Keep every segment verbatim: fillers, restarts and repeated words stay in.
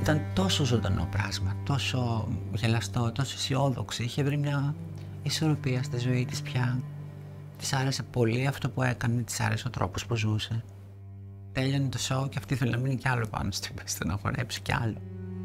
Ήταν τόσο ζωντανό πράγμα, τόσο γελαστό, τόσο αισιόδοξη. Είχε βρει μια ισορροπία στη ζωή της πια. Της άρεσε πολύ αυτό που έκανε, της άρεσε ο τρόπος που ζούσε. Τέλειωνε το show και αυτή ήθελε να μείνει κι άλλο πάνω στην πίστα, να χορέψει κι άλλο.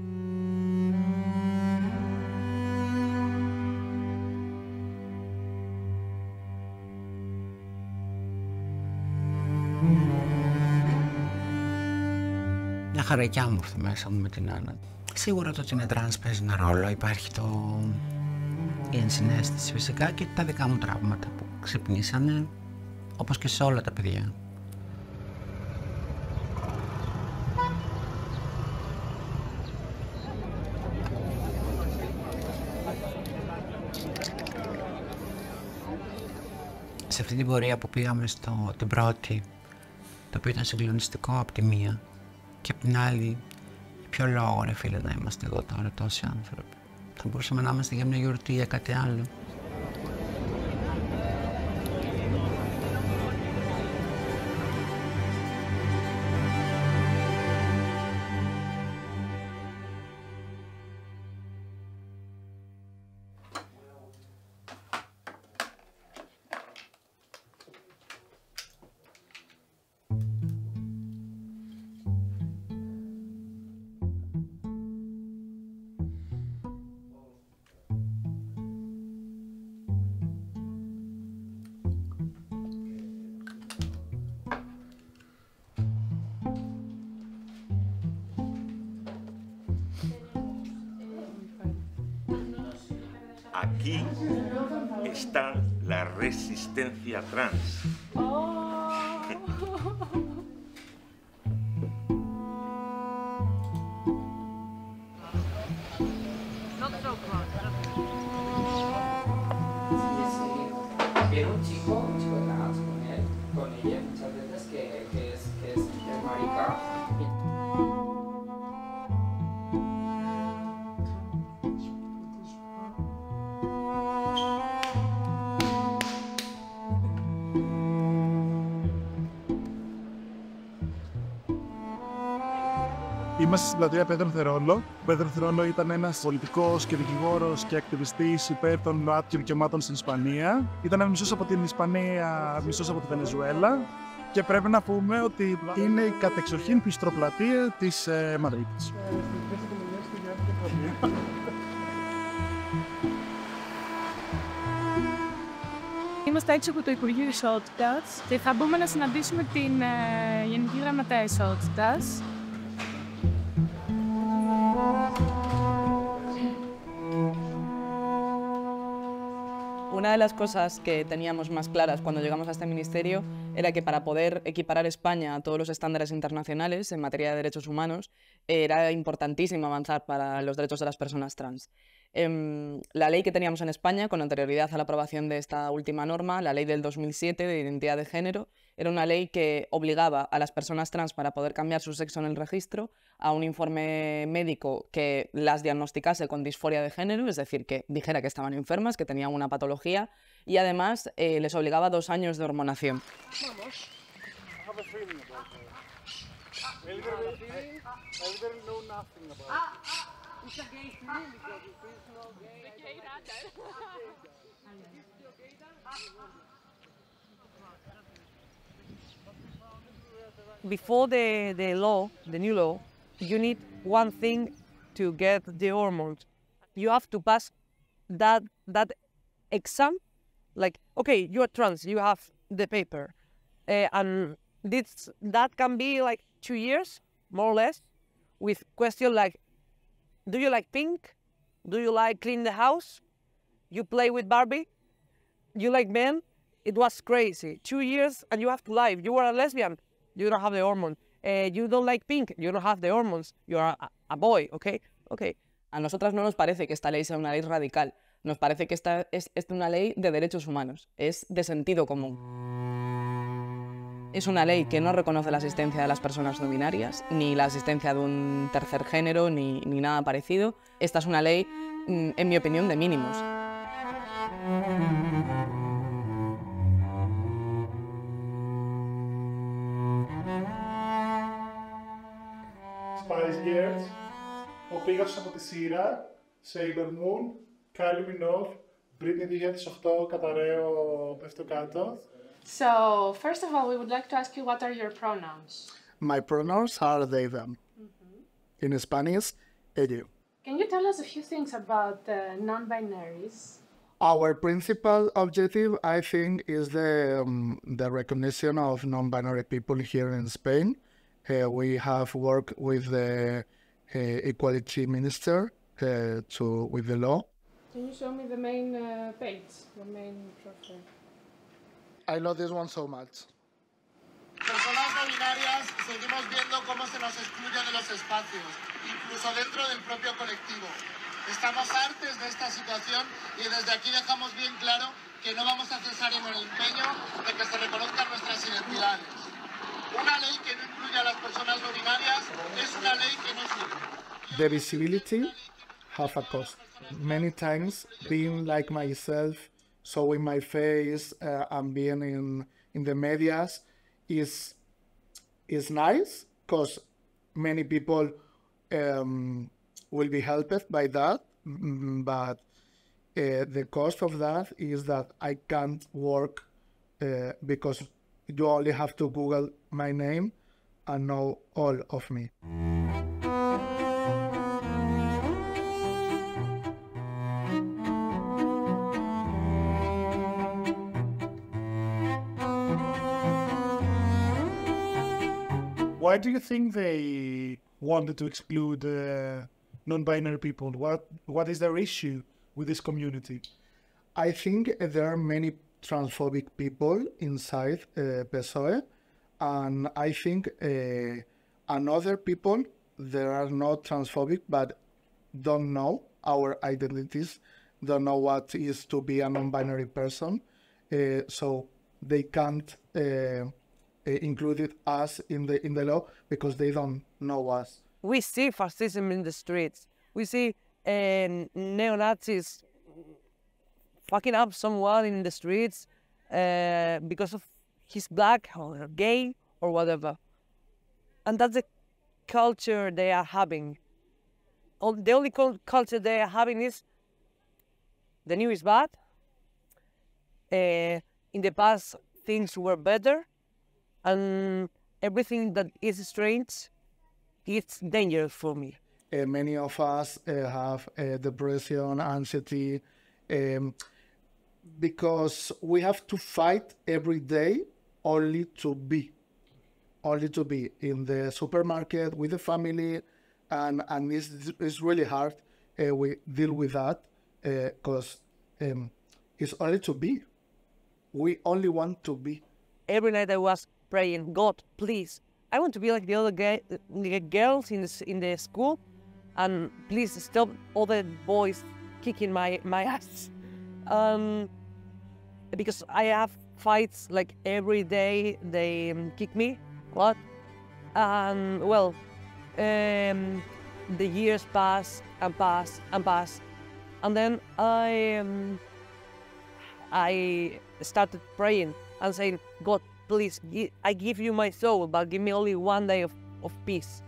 Μια χαρακιά μου ήρθε μέσα μου με την Άννα. Σίγουρα το ότι είναι τρανς παίζει ένα ρόλο, υπάρχει το... η ενσυναίσθηση φυσικά και τα δικά μου τραύματα που ξυπνήσανε, όπως και σε όλα τα παιδιά. Σε αυτή την πορεία που πήγαμε στο, την πρώτη, το οποίο ήταν συγκλονιστικό από τη μία, και από την άλλη, για ποιο λόγο ρε φίλε να είμαστε εδώ τώρα τόσοι άνθρωποι. Θα μπορούσαμε να είμαστε για μια γιορτή, για κάτι άλλο. Aquí está la resistencia trans. Not so far. Viene un chico, un chico trans con él, con ella muchas veces que, que, es, que, es, que es marica. Είμαστε στην πλατεία Πέτρων Θερόλο. Ο Πέτρο Θερόλο ήταν ένας πολιτικός και δικηγόρος και ακτιβιστής υπέρ των ΛΟΑΤΚΙ δικαιωμάτων στην Ισπανία. Ήταν μισός από την Ισπανία, μισός από τη Βενεζουέλα. Και πρέπει να πούμε ότι είναι η κατεξοχήν πιστροπλατεία της ε, Μαδρίτης. Είμαστε έξω από το Υπουργείο Ισότητας και θα μπούμε να συναντήσουμε την ε, Γενική Γραμματέα Ισότητας. Una de las cosas que teníamos más claras cuando llegamos a este ministerio era que para poder equiparar España a todos los estándares internacionales en materia de derechos humanos era importantísimo avanzar para los derechos de las personas trans. Eh, la ley que teníamos en España, con anterioridad a la aprobación de esta última norma, la ley del dos mil siete de identidad de género, era una ley que obligaba a las personas trans para poder cambiar su sexo en el registro a un informe médico que las diagnosticase con disforia de género, es decir, que dijera que estaban enfermas, que tenían una patología, y además eh, les obligaba a dos años de hormonación. Vamos. Before the, the law, the new law, you need one thing to get the hormones. You have to pass that, that exam. Like, okay, you are trans, you have the paper. Uh, and this, that can be like two years, more or less, with questions like, do you like pink? Do you like clean the house? You play with Barbie? You like men? It was crazy. Two years and you have to lie. You are a lesbian. You don't have the hormones. Uh, you don't like pink. You don't have the hormones. You are a, a boy, okay? Okay. A nosotras no nos parece que esta ley sea una ley radical. Nos parece que esta es, es una ley de derechos humanos. Es de sentido común. Es una ley que no reconoce la asistencia de las personas no binarias, ni la asistencia de un tercer género, ni, ni nada parecido. Esta es una ley, en mi opinión, de mínimos. Spice Girls. ο Πίγαφος από τη σειρά, Sailor Moon, Kylie Minogue, Britney δύο χιλιάδες οκτώ, Καταραίο, πέφτω κάτω. So, first of all, we would like to ask you what are your pronouns? My pronouns are they, them. Mm-hmm. In Spanish, ellos. Can you tell us a few things about uh, non-binaries? Our principal objective, I think, is the, um, the recognition of non-binary people here in Spain. Uh, we have worked with the uh, Equality Minister uh, to, with the law. Can you show me the main uh, page, the main profile? I love this one so much. Personas no binarias seguimos viendo cómo se nos excluye de los espacios, incluso dentro del propio colectivo. Estamos hartos de esta situación y desde aquí dejamos bien claro que no vamos a cesar en el empeño de que se reconozcan nuestras identidades. Una ley que no incluya a las personas no binarias es una ley que no sirve. The visibility have a cost. Many times being like myself, showing my face uh, and being in, in the medias is, is nice because many people um, will be helped by that, but uh, the cost of that is that I can't work uh, because you only have to Google my name and know all of me. Why do you think they wanted to exclude uh, non-binary people? What What is their issue with this community? I think there are many transphobic people inside uh, P S O E, and I think uh, another people that are not transphobic but don't know our identities, don't know what is to be a non-binary person, uh, so they can't uh, include us in the in the law because they don't know us. We see fascism in the streets. We see uh, neo-Nazis fucking up someone in the streets uh, because of he's black or gay or whatever. And that's the culture they are having. The only culture they are having is the new is bad. Uh, in the past, things were better. And everything that is strange, it's dangerous for me. Uh, many of us uh, have uh, depression, anxiety, um, because we have to fight every day only to be, only to be in the supermarket with the family, and, and it's, it's really hard. Uh, we deal with that because uh, um, it's only to be. We only want to be. Every night I was praying, God, please, I want to be like the other ga- the girls in the, in the school, and please stop all the boys kicking my, my ass. Um, because I have fights like every day, they um, kick me, what? And well, um, the years pass and pass and pass, and then I, um, I started praying and saying, God, please, I give you my soul, but give me only one day of, of peace.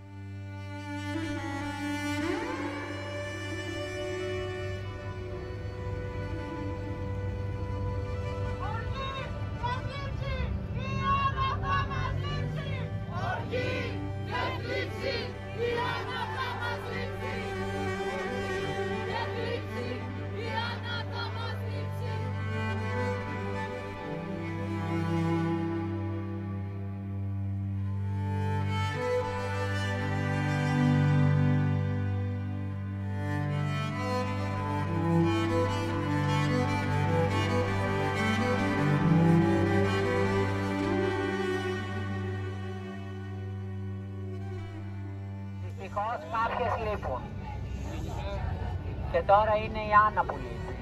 Δυστυχώς κάποιες λείπουν και τώρα είναι η Άννα που λείπει.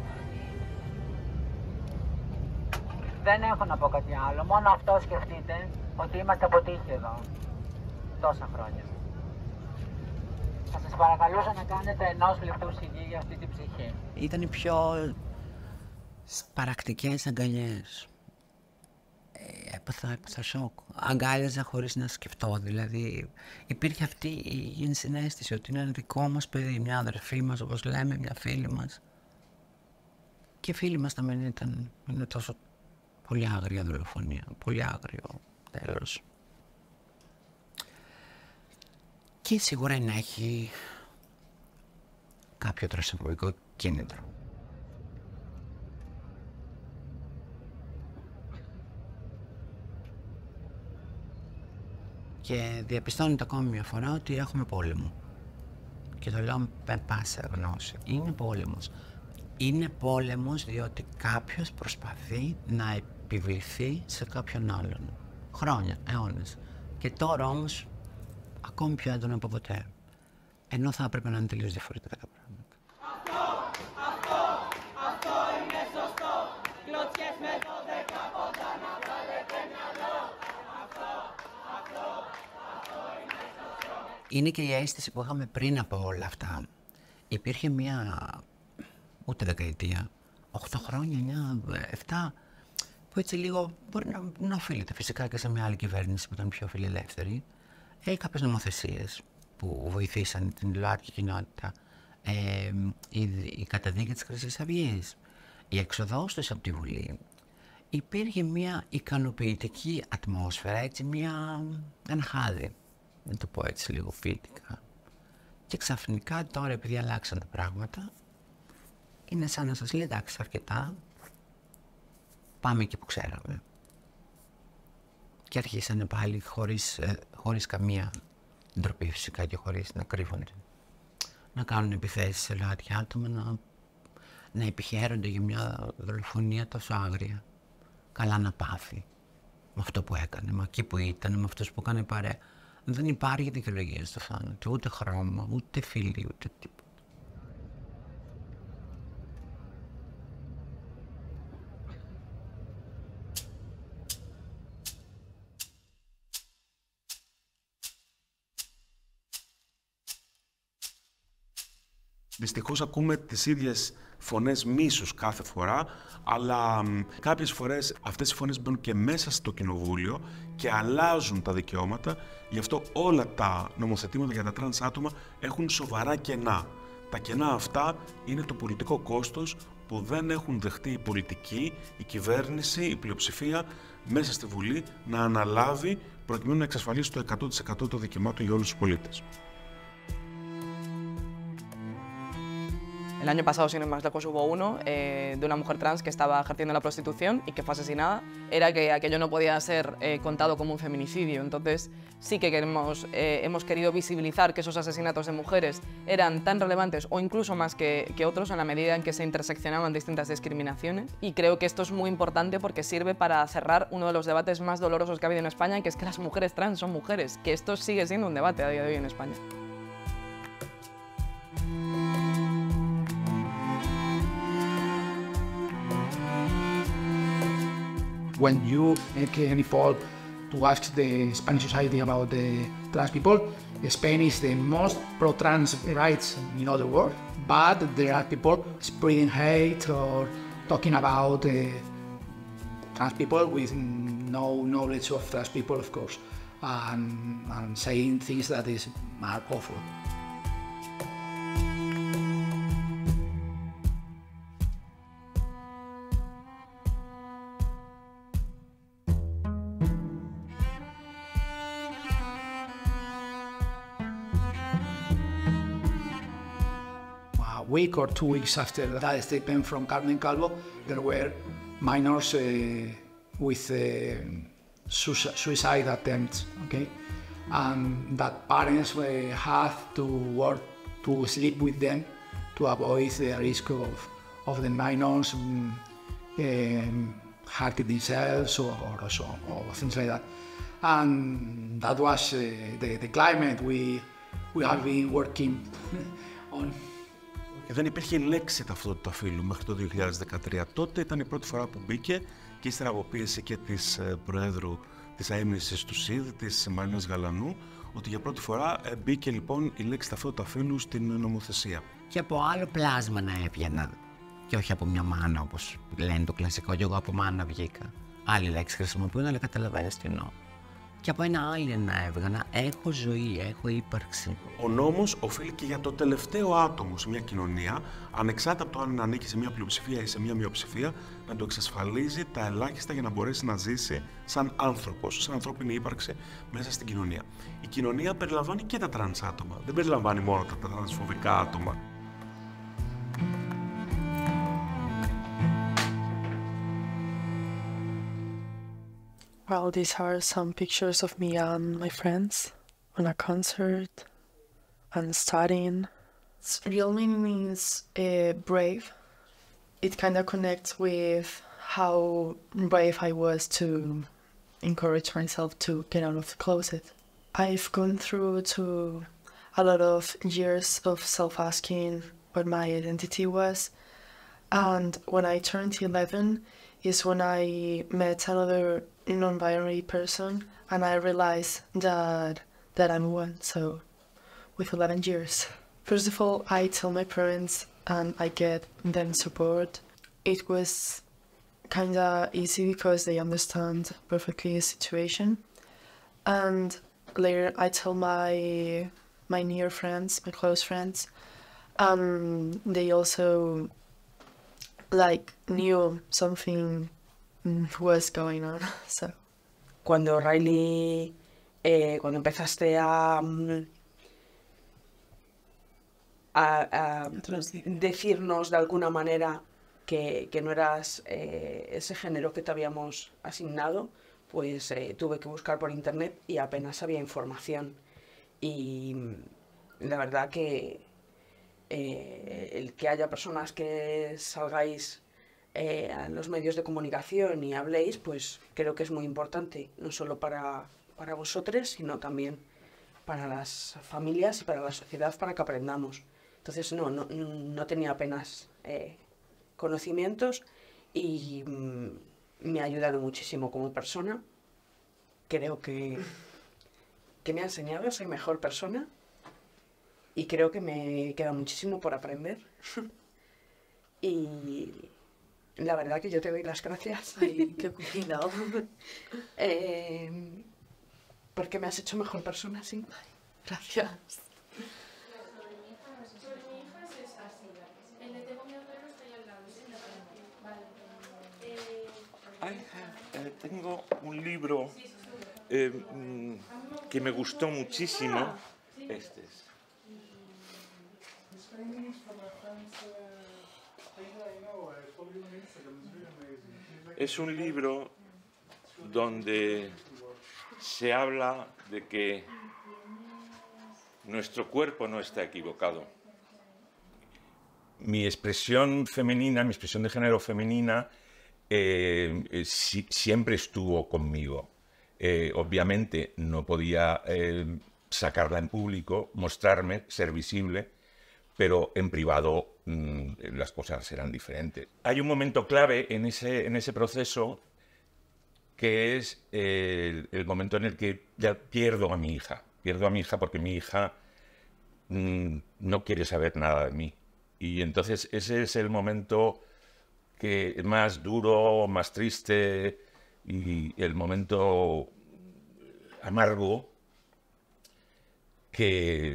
Δεν έχω να πω κάτι άλλο, μόνο αυτό σκεφτείτε, ότι είμαστε αποτύχοι εδώ τόσα χρόνια. Θα σας παρακαλούσα να κάνετε ενός λεπτού σιγή για αυτή την ψυχή. Ήταν οι πιο παρακτικές αγκαλιές. Ε, έπαθα, έπαθα σοκ. Αγκάλιαζα χωρίς να σκεφτώ, δηλαδή υπήρχε αυτή η ενσυναίσθηση ότι είναι ένα δικό μας παιδί, μια αδερφή μας όπως λέμε, μια φίλη μας. Και φίλοι μας τα μεν ήταν, είναι τόσο πολύ άγρια δολοφονία, πολύ άγριο τέλος. Και σίγουρα να έχει κάποιο τρασιμοποιικό κίνητρο. Και διαπιστώνεται ακόμη μια φορά ότι έχουμε πόλεμο. Και το λέω με πάσα γνώση. Είναι πόλεμος. Είναι πόλεμος διότι κάποιος προσπαθεί να επιβληθεί σε κάποιον άλλον. Χρόνια, αιώνες. Και τώρα όμως ακόμη πιο έντονο από ποτέ. Ενώ θα έπρεπε να είναι τελείως διαφορετικά τα πράγματα. Αυτό, αυτό, αυτό είναι σωστό. Κλωτσιές με δώδεκα πόδα να βάλετε μυαλό. Αυτό, αυτό, αυτό είναι σωστό. Είναι και η αίσθηση που είχαμε πριν από όλα αυτά. Υπήρχε μια, ούτε δεκαετία, οχτώ χρόνια, εννιά, επτά, που έτσι λίγο μπορεί να, να οφείλεται φυσικά και σε μια άλλη κυβέρνηση που ήταν πιο φιλελεύθερη. Έχει κάποιες νομοθεσίες που βοηθήσαν την ΛΟΑΤΚΙ κοινότητα. Ε, η, η καταδίκη της Χρυσής Αυγής, η έξοδός τους από τη Βουλή. Υπήρχε μια ικανοποιητική ατμόσφαιρα, έτσι μια, ένα χάδι, να το πω έτσι λίγο ποιητικά. Και ξαφνικά τώρα επειδή αλλάξαν τα πράγματα, είναι σαν να σας λέει εντάξει αρκετά, πάμε εκεί που ξέραμε. Και αρχίσανε πάλι χωρίς, ε, χωρίς καμία ντροπή φυσικά και χωρίς να κρύβονται. Να κάνουν επιθέσεις σε ΛΟΑΤΚΙ άτομα, να, να επιχαίρονται για μια δολοφονία τόσο άγρια. Καλά να πάθει με αυτό που έκανε, με εκεί που ήταν, με αυτούς που έκανε παρέα. Δεν υπάρχει δικαιολογία στο θάνατο, ούτε χρώμα, ούτε φίλοι, ούτε τίποτα. Δυστυχώς ακούμε τις ίδιες φωνές μίσους κάθε φορά, αλλά κάποιες φορές αυτές οι φωνές μπαίνουν και μέσα στο κοινοβούλιο και αλλάζουν τα δικαιώματα, γι' αυτό όλα τα νομοθετήματα για τα τρανς άτομα έχουν σοβαρά κενά. Τα κενά αυτά είναι το πολιτικό κόστος που δεν έχουν δεχτεί η πολιτική, η κυβέρνηση, η πλειοψηφία μέσα στη Βουλή να αναλάβει προκειμένου να εξασφαλίσει το εκατό τοις εκατό των δικαιωμάτων για όλους τους πολίτες. El año pasado, sin ir más lejos, hubo uno eh, de una mujer trans que estaba ejerciendo la prostitución y que fue asesinada. Era que aquello no podía ser eh, contado como un feminicidio. Entonces, sí que queremos, eh, hemos querido visibilizar que esos asesinatos de mujeres eran tan relevantes o incluso más que, que otros en la medida en que se interseccionaban distintas discriminaciones. Y creo que esto es muy importante porque sirve para cerrar uno de los debates más dolorosos que ha habido en España, que es que las mujeres trans son mujeres, que esto sigue siendo un debate a día de hoy en España. When you make any poll to ask the Spanish society about the trans people, Spain is the most pro-trans rights in all the world, but there are people spreading hate or talking about uh, trans people with no knowledge of trans people, of course, and, and saying things that is are awful. Week or two weeks after that statement from Carmen Calvo, there were minors uh, with uh, suicide attempts, okay? And that parents uh, have to work to sleep with them to avoid the risk of, of the minors um, um, hurting themselves or, or, so, or things like that. And that was uh, the, the climate we, we have been working on. Δεν υπήρχε λέξη ταυτότητα φύλου μέχρι το δύο χιλιάδες δεκατρία. Τότε ήταν η πρώτη φορά που μπήκε και ύστερα από πίεση και της Προέδρου της αείμνησης του ΣΥΔ, της Μαρίνας Γαλανού, ότι για πρώτη φορά μπήκε λοιπόν η λέξη ταυτότητα φύλου στην νομοθεσία. Και από άλλο πλάσμα να έβγαινα. Και όχι από μια μάνα όπως λένε το κλασικό, και εγώ από μάνα βγήκα. άλλη λέξη χρησιμοποιούν, αλλά καταλαβαίνεις τι εννοώ. Και από ένα alien να έβγανα, έχω ζωή, έχω ύπαρξη. Ο νόμος οφείλει και για το τελευταίο άτομο σε μια κοινωνία, ανεξάρτητα από το αν ανήκει σε μια πλειοψηφία ή σε μια μειοψηφία, να του εξασφαλίζει τα ελάχιστα για να μπορέσει να ζήσει σαν άνθρωπος, σαν ανθρώπινη ύπαρξη μέσα στην κοινωνία. Η κοινωνία περιλαμβάνει και τα τρανς άτομα, δεν περιλαμβάνει μόνο τα τρανσφοβικά άτομα. Well, these are some pictures of me and my friends on a concert and studying. Its real meaning means uh, brave. It kind of connects with how brave I was to encourage myself to get out of the closet. I've gone through to a lot of years of self-asking what my identity was, and when I turned eleven is when I met another non-binary person and I realized that that I'm one, so with eleven years. First of all, I tell my parents and I get them support. It was kinda easy because they understand perfectly the situation. And later I tell my my near friends, my close friends, and they also like knew something was going on. So. Cuando Riley, eh, cuando empezaste a, a, a decirnos de alguna manera que, que no eras eh, ese género que te habíamos asignado, pues eh, tuve que buscar por internet y apenas había información. Y la verdad que eh, el que haya personas que salgáis Eh, a los medios de comunicación y habléis, pues creo que es muy importante, no solo para, para vosotros, sino también para las familias y para la sociedad, para que aprendamos. Entonces no, no, no tenía apenas eh, conocimientos y mm, me ha ayudado muchísimo como persona. Creo que, que me ha enseñado a ser mejor persona y creo que me queda muchísimo por aprender. Y la verdad que yo te doy las gracias. Ay, qué cuidado. eh, porque me has hecho mejor persona, sí. Ay, gracias. I have, eh, tengo un libro eh, que me gustó muchísimo. Este es. Es un libro donde se habla de que nuestro cuerpo no está equivocado. Mi expresión femenina, mi expresión de género femenina, eh, eh, si, siempre estuvo conmigo. Eh, obviamente no podía eh, sacarla en público, mostrarme, ser visible, pero en privado mmm, las cosas eran diferentes. Hay un momento clave en ese, en ese proceso que es eh, el, el momento en el que ya pierdo a mi hija. Pierdo a mi hija porque mi hija mmm, no quiere saber nada de mí. Y entonces ese es el momento que más duro, más triste y el momento amargo que...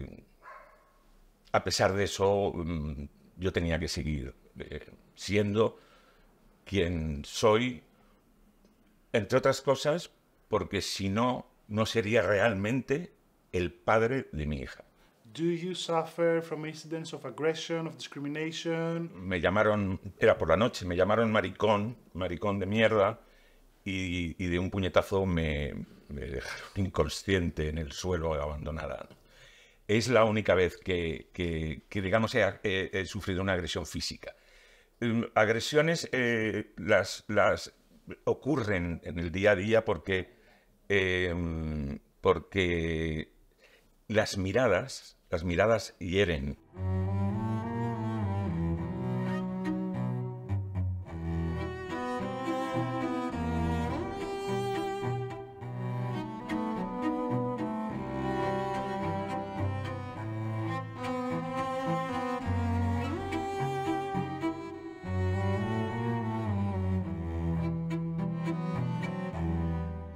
A pesar de eso, yo tenía que seguir eh, siendo quien soy, entre otras cosas, porque si no, no sería realmente el padre de mi hija. Do you suffer from incidents of aggression, of discrimination? Me llamaron, era por la noche, me llamaron maricón, maricón de mierda, y, y de un puñetazo me, me dejaron inconsciente en el suelo abandonada. Es la única vez que, que, que digamos, he, he, he sufrido una agresión física. Agresiones eh, las, las ocurren en el día a día porque, eh, porque las miradas, las miradas hieren.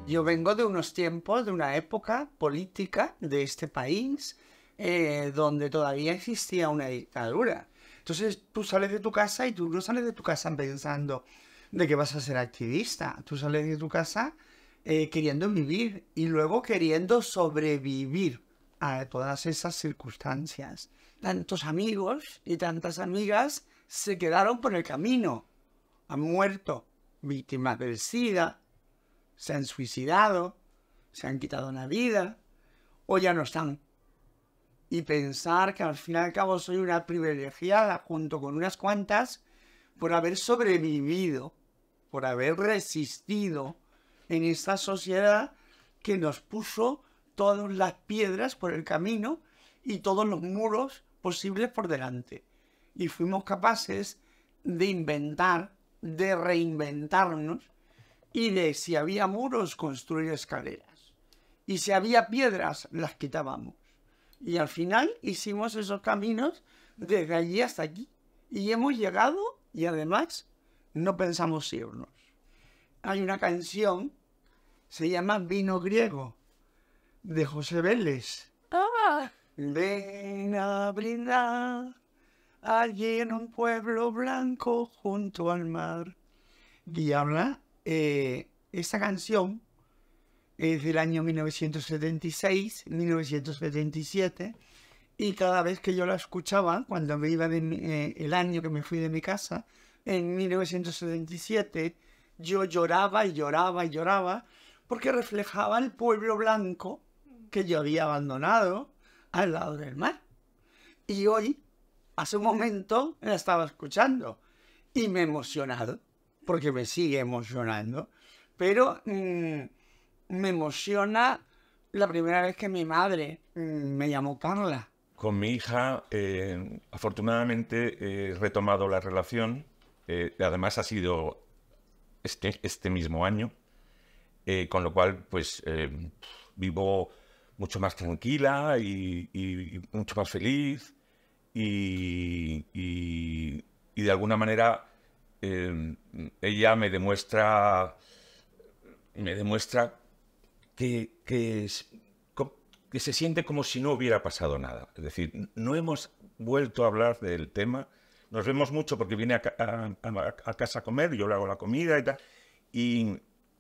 Yo vengo de unos tiempos, de una época política de este país eh, donde todavía existía una dictadura. Entonces tú sales de tu casa y tú no sales de tu casa pensando de que vas a ser activista. Tú sales de tu casa eh, queriendo vivir y luego queriendo sobrevivir a todas esas circunstancias. Tantos amigos y tantas amigas se quedaron por el camino. Han muerto víctimas del SIDA, se han suicidado, se han quitado una vida o ya no están. Y pensar que al fin y al cabo soy una privilegiada junto con unas cuantas por haber sobrevivido, por haber resistido en esta sociedad que nos puso todas las piedras por el camino y todos los muros posibles por delante. Y fuimos capaces de inventar, de reinventarnos y de, si había muros, construir escaleras. Y si había piedras, las quitábamos. Y al final hicimos esos caminos desde allí hasta aquí. Y hemos llegado y además no pensamos irnos. Hay una canción, se llama Vino Griego, de José Vélez. Ah. Ven a brindar allí en un pueblo blanco junto al mar. Y habla, eh, esta canción es del año mil novecientos setenta y seis, mil novecientos setenta y siete, y cada vez que yo la escuchaba, cuando me iba de mi, eh, el año que me fui de mi casa, en mil novecientos setenta y siete, yo lloraba y lloraba y lloraba, porque reflejaba el pueblo blanco que yo había abandonado al lado del mar. Y hoy, hace un momento, la estaba escuchando y me he emocionado, porque me sigue emocionando, pero mmm, me emociona la primera vez que mi madre mmm, me llamó Carla. Con mi hija, eh, afortunadamente, he retomado la relación, eh, además ha sido este, este mismo año, eh, con lo cual, pues, eh, vivo mucho más tranquila y, y, y mucho más feliz y, y, y de alguna manera eh, ella me demuestra me demuestra que, que, es, que se siente como si no hubiera pasado nada. Es decir, no hemos vuelto a hablar del tema, nos vemos mucho porque viene a, a, a, a casa a comer, yo le hago la comida y tal, y,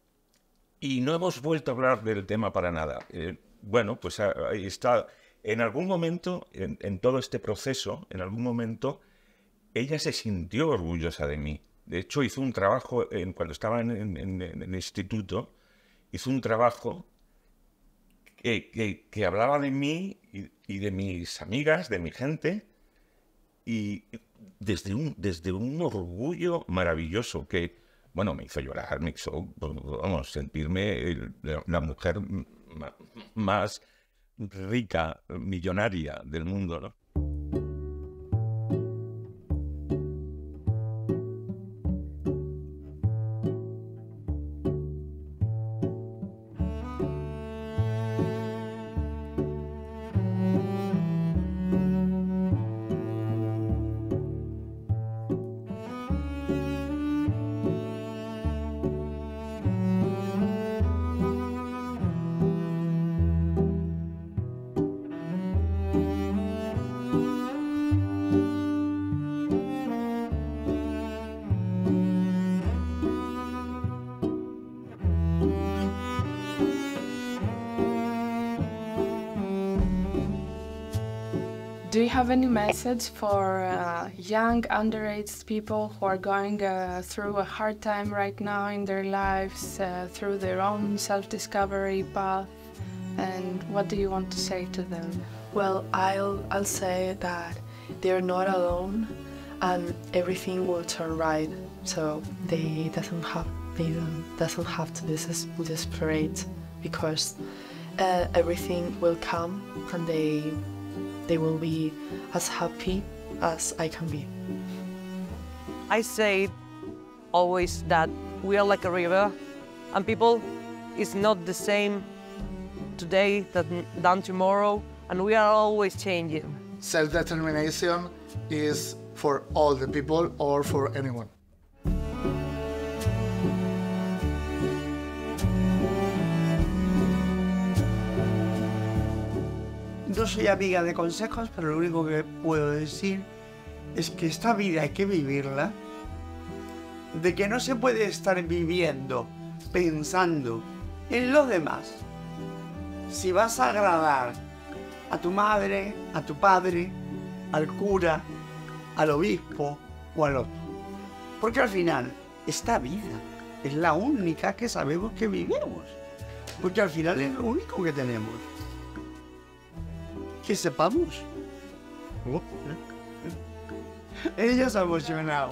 y no hemos vuelto a hablar del tema para nada. Eh, Bueno, pues ahí está. En algún momento, en, en todo este proceso, en algún momento, ella se sintió orgullosa de mí. De hecho, hizo un trabajo, en, cuando estaba en, en, en, en el instituto, hizo un trabajo que, que, que hablaba de mí y, y de mis amigas, de mi gente, y desde un, desde un orgullo maravilloso que, bueno, me hizo llorar, me hizo, vamos, sentirme el, la, la mujer más rica, millonaria del mundo, ¿no? Do you have any message for uh, young underage people who are going uh, through a hard time right now in their lives, uh, through their own self-discovery path, and what do you want to say to them? Well, I'll, I'll say that they're not alone and everything will turn right, so they doesn't have, they don't, doesn't have to be desperate, because uh, everything will come and they they will be as happy as I can be. I say always that we are like a river, and people is not the same today than tomorrow, and we are always changing. Self-determination is for all the people or for anyone. no soy amiga de consejos, pero lo único que puedo decir es que esta vida hay que vivirla, de que no se puede estar viviendo, pensando en los demás, si vas a agradar a tu madre, a tu padre, al cura, al obispo o al otro. Porque al final, esta vida es la única que sabemos que vivimos. Porque al final es lo único que tenemos. Que sepamos. Ella se ha emocionado.